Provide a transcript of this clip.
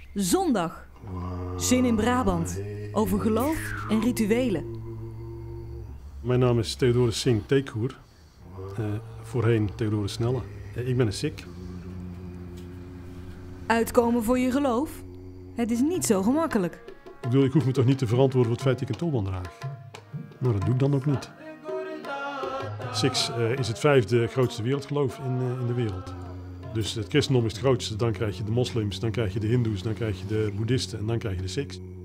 Zondag. Zin in Brabant. Over geloof en rituelen. Mijn naam is Theodorus Singh Tekoer. Voorheen Theodorus Snelle. Ik ben een Sikh. Uitkomen voor je geloof? Het is niet zo gemakkelijk. Ik hoef me toch niet te verantwoorden voor het feit dat ik een tulband draag. Nou, dat doe ik dan ook niet. Sikhs is het 5e grootste wereldgeloof in de wereld. Dus het christendom is het grootste, dan krijg je de moslims, dan krijg je de hindoes, dan krijg je de boeddhisten en dan krijg je de Sikhs.